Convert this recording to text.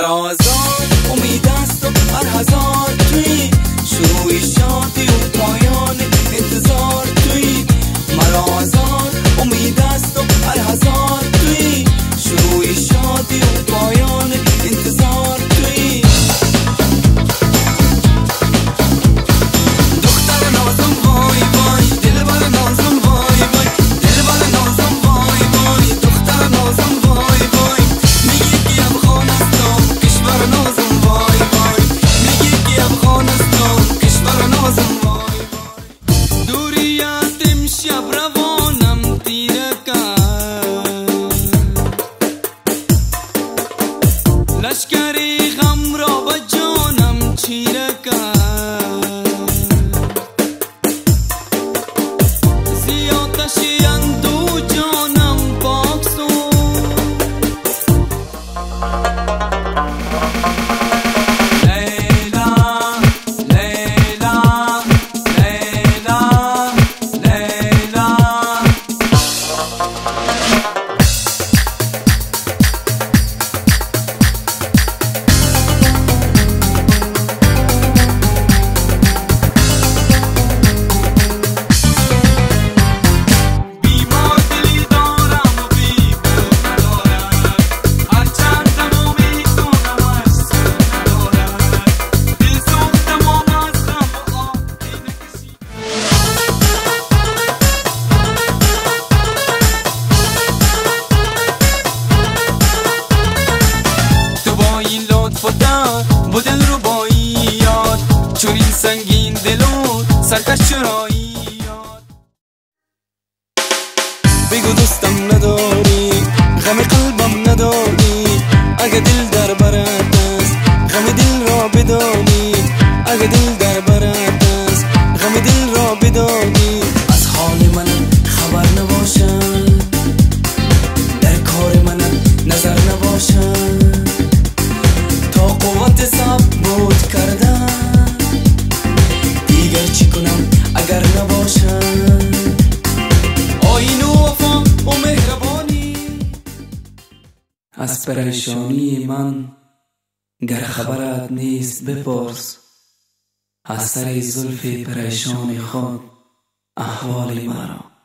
مرا آزاد امید است و هر هزار توی شروع شادی و پایان انتظار توی مرا آزاد امید است و هر هزار توی شروع شادی و پایان انتظار توی دختر نازم وای وای دلبر نازم وای وای دلبر نازم وای وای دختر نازم وای وای میگه که افغانستان کشور نازم وای وای میگه که افغانستان کشور نازم وای وای دوریات امشب روانم تیره کرد لشکری غم را به جانم چیره کرد زیادشی اندو جانم پاک سود لیلا لیلا لیلا لیلا بیمار دلی دارم و بی دل ندارد هرچند تمامی کنم احسن ندارد دل سوختم و مستم و آه نکشید تو با این لطف و در با دل رو باییات چورین سنگین دلون سرکش چرایی بگو دوستم نداری غم قلبم نداری اگه دل در برت است غم دل را بدانی اگه دل در برت است غم دل را بدانی از حال من خبر نباشد در کار من نظر نباشد تا قوت ثبات کردن دیگر چی کنم اگر نباشد آیین و وفا و مهربانی از پریشانی من گر خبرت نیست بپرس از سر زلف پریشان خود احوال مرا